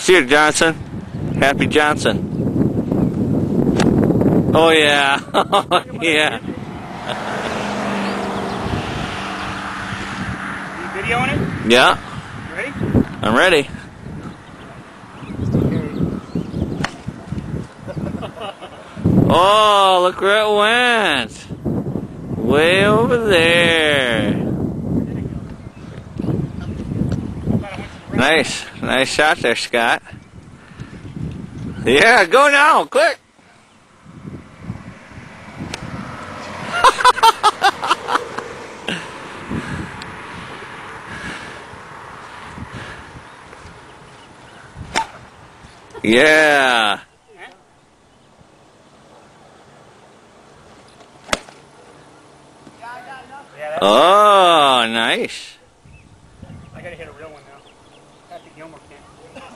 See you, Johnson. Happy Johnson. Oh yeah. Oh yeah. You videoing it? Yeah. You ready? I'm ready. Oh, look where it went. Way over there. Nice. Nice shot there, Scott. Yeah, go now. Quick. Yeah. Oh, nice. I gotta hit a real one now. Happy Gilmour can't.